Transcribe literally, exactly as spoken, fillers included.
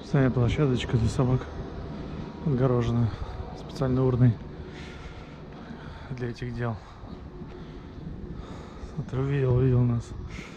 Специальная площадочка для собак, отгороженная специальной урной для этих дел. Смотри, увидел, увидел нас.